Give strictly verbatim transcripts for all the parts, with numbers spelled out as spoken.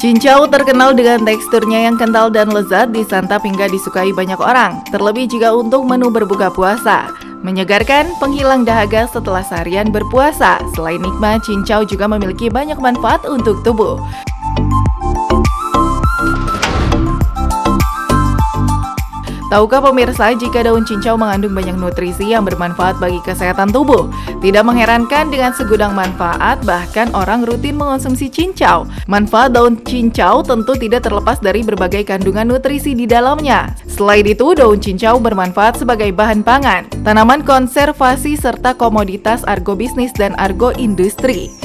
Cincau terkenal dengan teksturnya yang kental dan lezat, disantap hingga disukai banyak orang, terlebih jika untuk menu berbuka puasa. Menyegarkan, penghilang dahaga setelah seharian berpuasa. Selain nikmat, cincau juga memiliki banyak manfaat untuk tubuh. Tahukah pemirsa jika daun cincau mengandung banyak nutrisi yang bermanfaat bagi kesehatan tubuh? Tidak mengherankan dengan segudang manfaat, bahkan orang rutin mengonsumsi cincau. Manfaat daun cincau tentu tidak terlepas dari berbagai kandungan nutrisi di dalamnya. Selain itu, daun cincau bermanfaat sebagai bahan pangan, tanaman konservasi, serta komoditas agrobisnis dan agroindustri.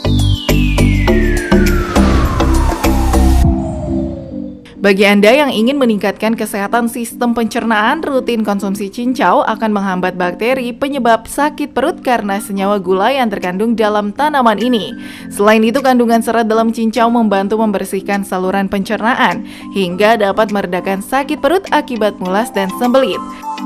Bagi Anda yang ingin meningkatkan kesehatan sistem pencernaan, rutin konsumsi cincau akan menghambat bakteri penyebab sakit perut karena senyawa gula yang terkandung dalam tanaman ini. Selain itu, kandungan serat dalam cincau membantu membersihkan saluran pencernaan hingga dapat meredakan sakit perut akibat mulas dan sembelit.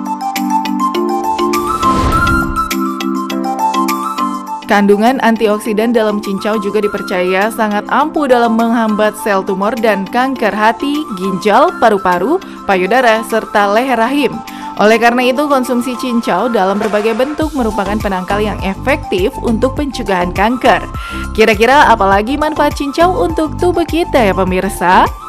Kandungan antioksidan dalam cincau juga dipercaya sangat ampuh dalam menghambat sel tumor dan kanker hati, ginjal, paru-paru, payudara, serta leher rahim. Oleh karena itu, konsumsi cincau dalam berbagai bentuk merupakan penangkal yang efektif untuk pencegahan kanker. Kira-kira apalagi manfaat cincau untuk tubuh kita ya pemirsa?